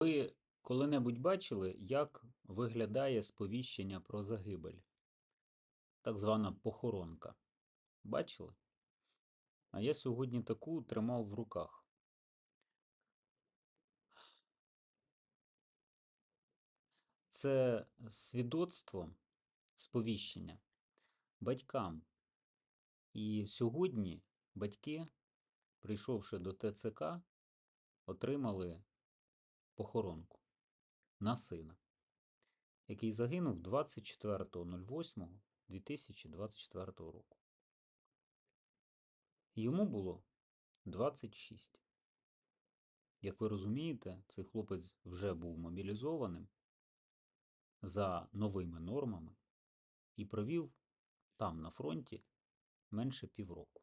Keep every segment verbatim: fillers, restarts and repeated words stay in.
Ви коли-небудь бачили, як виглядає сповіщення про загибель? Так звана похоронка. Бачили? А я сьогодні таку тримав в руках. Це свідоцтво сповіщення батькам. І сьогодні батьки, прийшовши до Те Це Ка, отримали похоронку на сина, який загинув двадцять четвертого восьмого дві тисячі двадцять четвертого року. Йому було двадцять шість. Як ви розумієте, цей хлопець вже був мобілізованим за новими нормами і провів там, на фронті, менше півроку.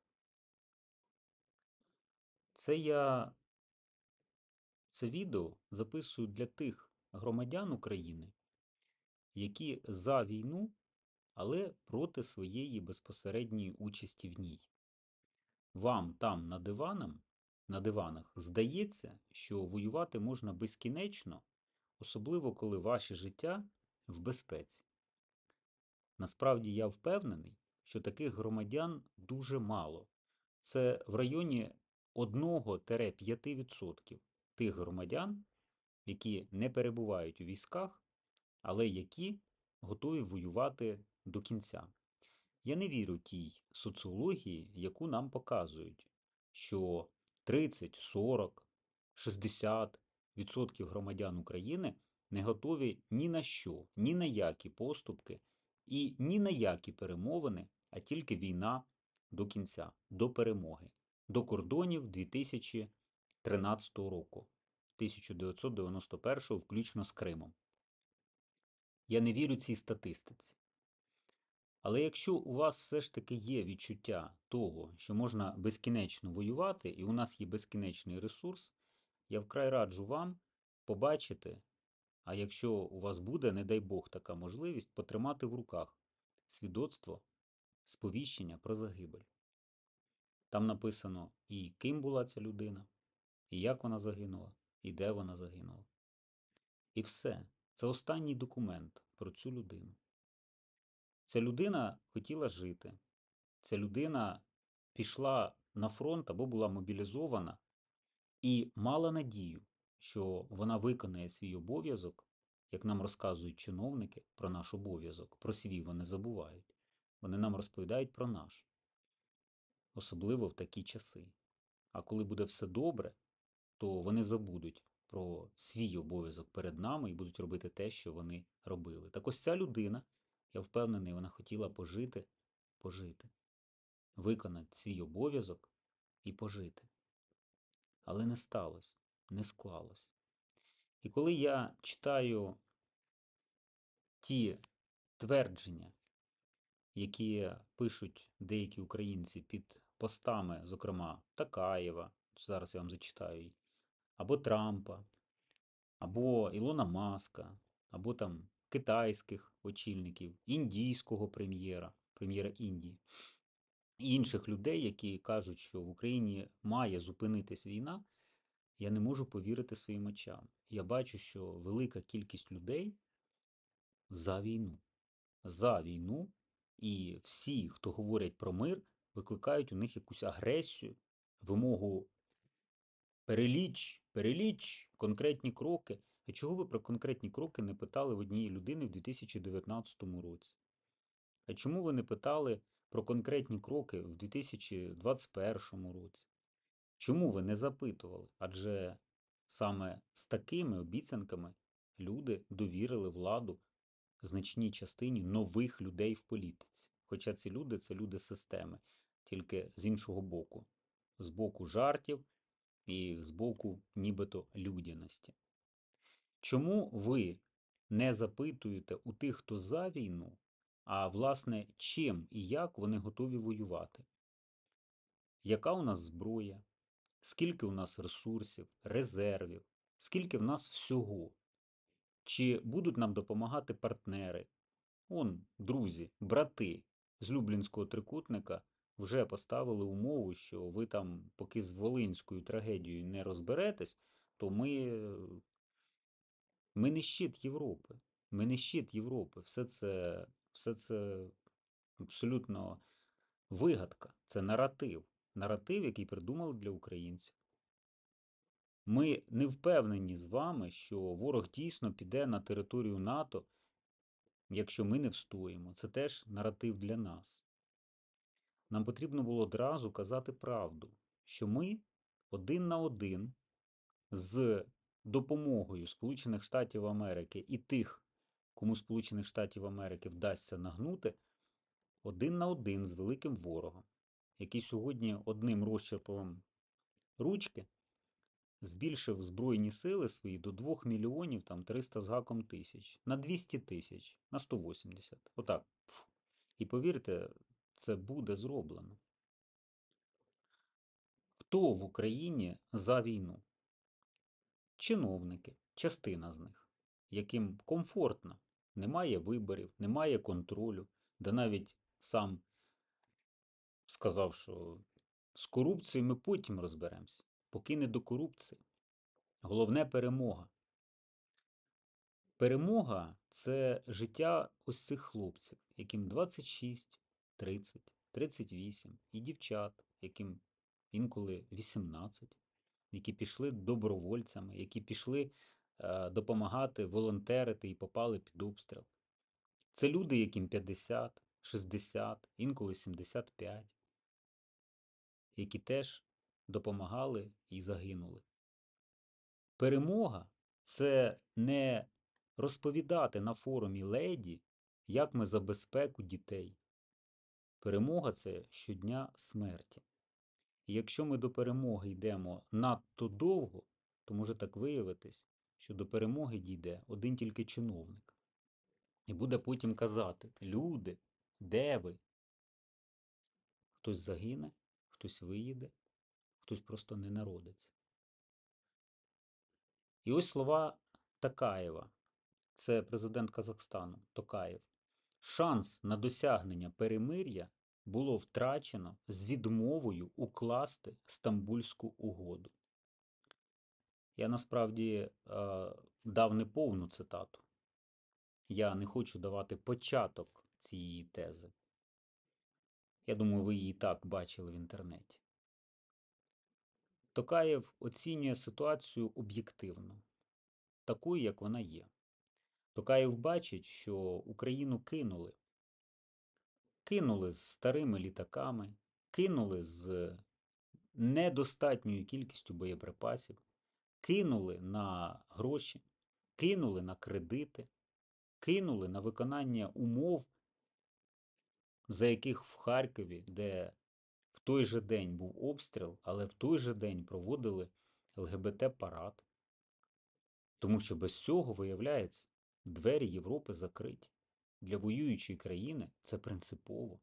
Це я це відео записую для тих громадян України, які за війну, але проти своєї безпосередньої участі в ній. Вам там на диванах, на диванах здається, що воювати можна безкінечно, особливо коли ваше життя в безпеці. Насправді я впевнений, що таких громадян дуже мало. Це в районі один-п'ять відсотків тих громадян, які не перебувають у військах, але які готові воювати до кінця. Я не вірю тій соціології, яку нам показують, що тридцять, сорок, шістдесят відсотків громадян України не готові ні на що, ні на які поступки і ні на які перемовини, а тільки війна до кінця, до перемоги, до кордонів дві тисячі тринадцятого року, тисяча дев'ятсот дев'яносто першого включно з Кримом. Я не вірю цій статистиці. Але якщо у вас все ж таки є відчуття того, що можна безкінечно воювати, і у нас є безкінечний ресурс, я вкрай раджу вам побачити, а якщо у вас буде, не дай Бог, така можливість, потримати в руках свідоцтво сповіщення про загибель. Там написано і ким була ця людина, і як вона загинула, і де вона загинула. І все. Це останній документ про цю людину. Ця людина хотіла жити. Ця людина пішла на фронт або була мобілізована і мала надію, що вона виконає свій обов'язок, як нам розказують чиновники про наш обов'язок, про свій вони забувають. Вони нам розповідають про наш, особливо в такі часи. А коли буде все добре, то вони забудуть про свій обов'язок перед нами і будуть робити те, що вони робили. Так ось ця людина, я впевнений, вона хотіла пожити, пожити, виконати свій обов'язок і пожити. Але не сталося, не склалось. І коли я читаю ті твердження, які пишуть деякі українці під постами, зокрема, Такаєва, зараз я вам зачитаю, або Трампа, або Ілона Маска, або там китайських очільників, індійського прем'єра, прем'єра Індії, і інших людей, які кажуть, що в Україні має зупинитись війна, я не можу повірити своїм очам. Я бачу, що велика кількість людей за війну. За війну, і всі, хто говорять про мир, викликають у них якусь агресію, вимогу переліч, переліч, конкретні кроки. А чого ви про конкретні кроки не питали в однієї людини в дві тисячі дев'ятнадцятому році? А чому ви не питали про конкретні кроки в дві тисячі двадцять першому році? Чому ви не запитували? Адже саме з такими обіцянками люди довірили владу значній частині нових людей в політиці. Хоча ці люди – це люди системи, тільки з іншого боку. З боку жартів і з боку нібито людяності. Чому ви не запитуєте у тих, хто за війну, а власне чим і як вони готові воювати? Яка у нас зброя? Скільки у нас ресурсів, резервів? Скільки в нас всього? Чи будуть нам допомагати партнери? Он, друзі, брати з Люблінського трикутника вже поставили умову, що ви там, поки з Волинською трагедією не розберетесь, то ми Ми не щит Європи. Ми не щит Європи. Все це, все це абсолютно вигадка. Це наратив. Наратив, який придумали для українців. Ми не впевнені з вами, що ворог дійсно піде на територію НАТО, якщо ми не встоїмо. Це теж наратив для нас. Нам потрібно було одразу казати правду, що ми один на один з допомогою Сполучених Штатів Америки і тих, кому Сполучених Штатів Америки вдасться нагнути, один на один з великим ворогом, який сьогодні одним розчерпом ручки збільшив збройні сили свої до двох мільйонів там триста з гаком тисяч, на двісті тисяч, на сто вісімдесят. Отак. І повірте, це буде зроблено. Хто в Україні за війну? Чиновники, частина з них, яким комфортно, немає виборів, немає контролю, де навіть сам сказав, що з корупцією ми потім розберемося, поки не до корупції. Головне – перемога. Перемога – це життя ось цих хлопців, яким двадцять шість, тридцять, тридцять вісім, і дівчат, яким інколи вісімнадцять, які пішли добровольцями, які пішли е, допомагати, волонтерити і попали під обстріл. Це люди, яким п'ятдесят, шістдесят, інколи сімдесят п'ять, які теж допомагали і загинули. Перемога – це не розповідати на форумі леді, як ми за безпеку дітей. Перемога – це щодня смерті. І якщо ми до перемоги йдемо надто довго, то може так виявитись, що до перемоги дійде один тільки чиновник. І буде потім казати: люди, де ви? Хтось загине, хтось виїде, хтось просто не народиться. І ось слова Токаєва. Це президент Казахстану, Токаєв. Шанс на досягнення перемир'я було втрачено з відмовою укласти Стамбульську угоду. Я насправді е, дав неповну цитату. Я не хочу давати початок цієї тези. Я думаю, ви її і так бачили в інтернеті. Токаєв оцінює ситуацію об'єктивно, такою, як вона є. Токаєв бачить, що Україну кинули. Кинули з старими літаками, кинули з недостатньою кількістю боєприпасів, кинули на гроші, кинули на кредити, кинули на виконання умов, за яких в Харкові, де в той же день був обстріл, але в той же день проводили ЛГБТ-парад. Тому що без цього, виявляється, двері Європи закриті. Для воюючої країни це принципово.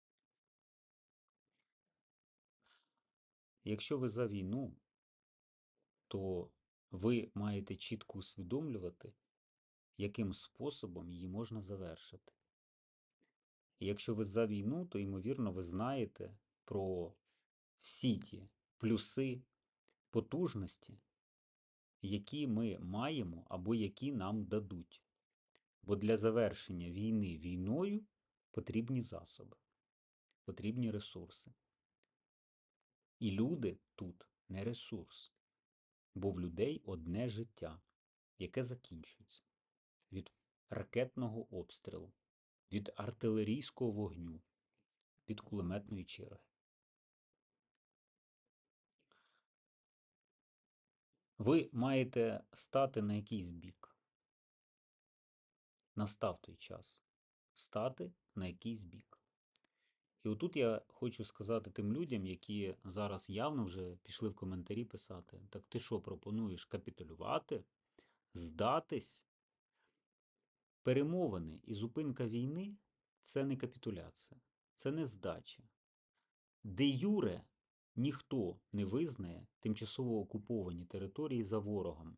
Якщо ви за війну, то ви маєте чітко усвідомлювати, яким способом її можна завершити. І якщо ви за війну, то, ймовірно, ви знаєте про всі ті плюси, потужності, які ми маємо або які нам дадуть. Бо для завершення війни війною потрібні засоби, потрібні ресурси. І люди тут не ресурс, бо в людей одне життя, яке закінчується від ракетного обстрілу, від артилерійського вогню, від кулеметної черги. Ви маєте стати на якийсь бік. Настав той час. Стати на якийсь бік. І отут я хочу сказати тим людям, які зараз явно вже пішли в коментарі писати: так ти що, пропонуєш капітулювати, здатись? Перемовини і зупинка війни – це не капітуляція, це не здача. Де юре ніхто не визнає тимчасово окуповані території за ворогом.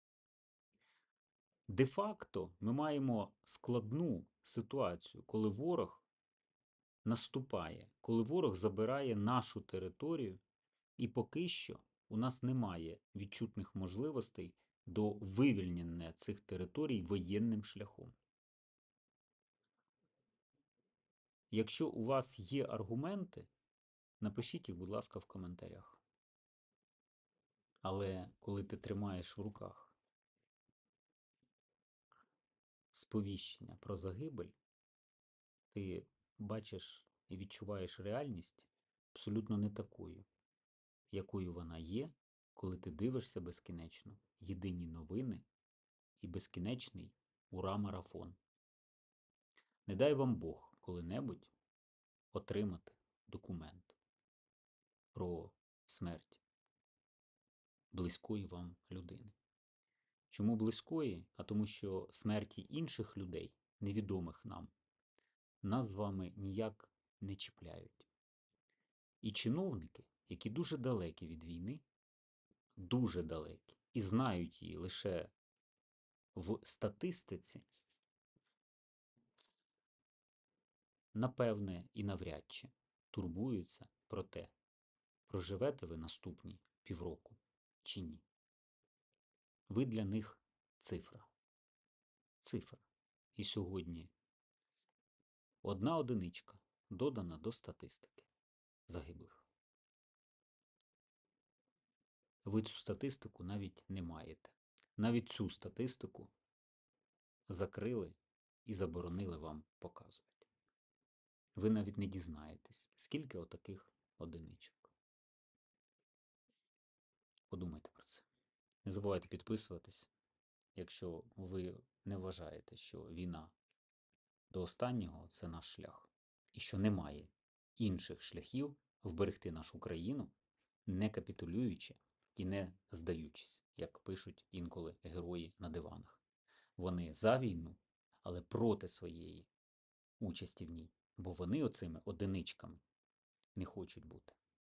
Де-факто ми маємо складну ситуацію, коли ворог наступає, коли ворог забирає нашу територію, і поки що у нас немає відчутних можливостей до вивільнення цих територій воєнним шляхом. Якщо у вас є аргументи, напишіть їх, будь ласка, в коментарях. Але коли ти тримаєш в руках сповіщення про загибель, ти бачиш і відчуваєш реальність абсолютно не такою, якою вона є, коли ти дивишся безкінечно єдині новини і безкінечний ура-марафон. Не дай вам Бог коли-небудь отримати документ про смерть близької вам людини. Чому близької? А тому що смерті інших людей, невідомих нам, нас з вами ніяк не чіпляють. І чиновники, які дуже далекі від війни, дуже далекі, і знають її лише в статистиці, напевне і навряд чи турбуються про те, проживете ви наступні півроку чи ні. Ви для них цифра. Цифра. І сьогодні одна одиничка додана до статистики загиблих. Ви цю статистику навіть не маєте. Навіть цю статистику закрили і заборонили вам показувати. Ви навіть не дізнаєтесь, скільки отаких одиничок. Подумайте про це. Не забувайте підписуватись, якщо ви не вважаєте, що війна до останнього – це наш шлях. І що немає інших шляхів вберегти нашу країну, не капітулюючи і не здаючись, як пишуть інколи герої на диванах. Вони за війну, але проти своєї участі в ній, бо вони оцими одиничками не хочуть бути.